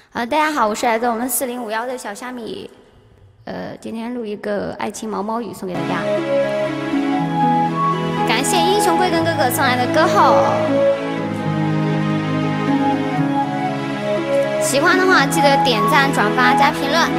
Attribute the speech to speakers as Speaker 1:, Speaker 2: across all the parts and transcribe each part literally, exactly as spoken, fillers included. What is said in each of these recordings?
Speaker 1: 啊，大家好，我是来自我们四零五幺的小虾米，呃，今天录一个爱情毛毛雨送给大家，感谢英雄贵根哥哥送来的歌后，喜欢的话记得点赞、转发、加评论。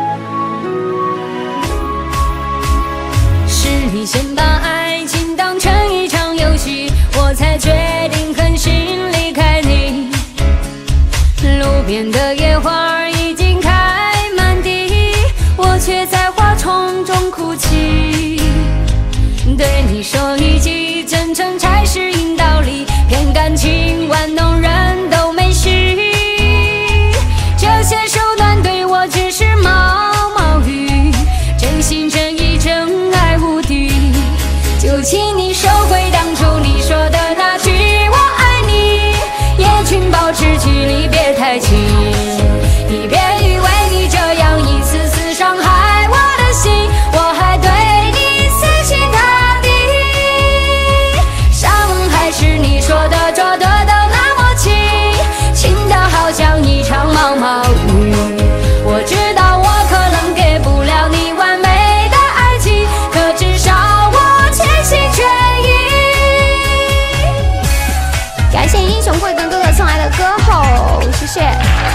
Speaker 2: 是你先把爱情当成一场游戏，我才决定狠心离开你。路边的野花已经开满地，我却在花丛中哭泣。对你说一句真诚才是硬道理，骗感情玩弄人都没戏。这些手段对我只是毛毛雨，真心真意真爱无敌。就请你收回当初你说的那句我爱你，也请保持距离别太近。你别以为你这样一次次伤害我的心，我还对你死心塌地。沙漠还是你说的捉得到那么轻，轻得好像一场毛毛雨。我知道我可能给不了你完美的爱情，可至少我全心全意。
Speaker 1: 感谢英雄贵根哥哥送来的歌后，谢谢。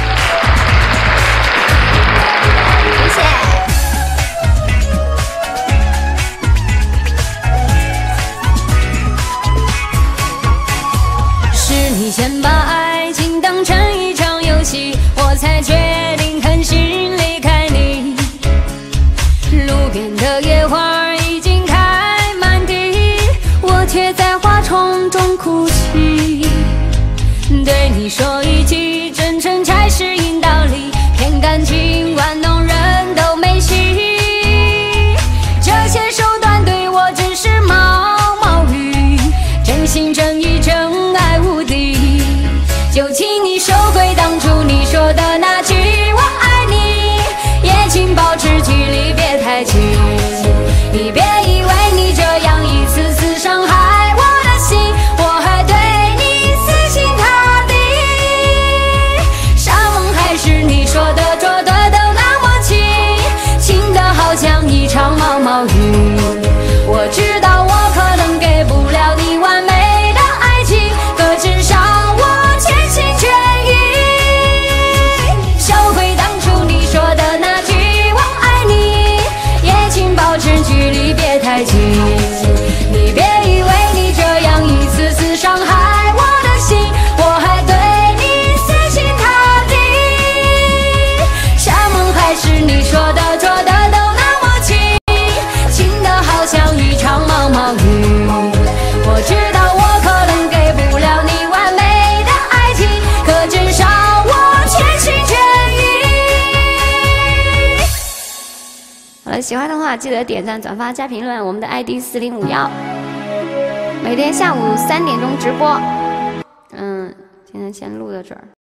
Speaker 2: 你先把爱情当成一场游戏，我才决定狠心离开你。路边的野花已经开满地，我却在花丛中哭泣。对你说一句真诚才是硬道理，骗感情玩弄人都没戏。这些手段对我只是毛毛雨，真心真意真爱无敌。就请你收回当初你说的那句我爱你，也请保持距离别太近。你别以为你这样一次次伤害我的心，我还对你死心塌地。沙漠还是你说的捉得都那么轻，轻得好像一场毛毛雨。我知道我可能给不了你完美的爱情，可至少我全心全意。收回当初你说的那句我爱你，也请保持距离别太近。你别以为你这样一次次伤害我的心，我还对你死心塌地。沙漠还是你说的捉得都那么轻，轻得好像一场毛毛雨。我知道我可能给不了你完美的爱情，可至少我全心全意。
Speaker 1: 好了，喜欢的话记得点赞、转发、加评论。我们的 I D 四零五幺，每天下午三点钟直播。嗯，今天先录到这儿。